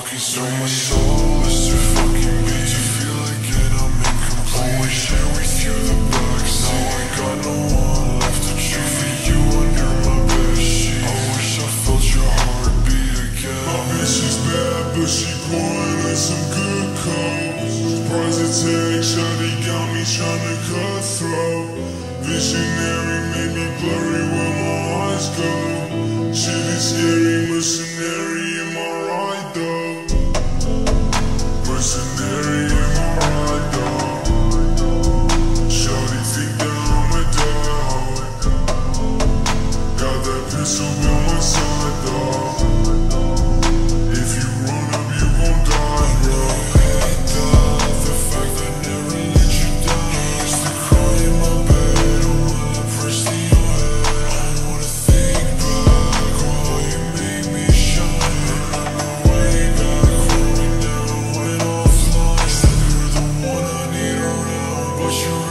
fucking so my soul is too fucking beat. To feel again I'm incomplete. Always share with you the backseat. Now I got no one left to choose. For you under my bed sheet. I wish I felt your heartbeat again. My bitch is bad but she pouring in some good coke. Surprise attack, shawty got me tryna cut throat. Visionary made me blurry where my eyes go. Shit is scary, mercenary, am I right though? Mercenary, am I right though? Shawty think that I'm a dog. Got that pistol by my side though. If you run up, you gon' die, bro. Hate that, the fact that I never let you down. I used to cry in my bed, oh while I press to your head. I wanna think back, oh you made me shine. Remember way back when we never went offline. Said you're the one I need around, but you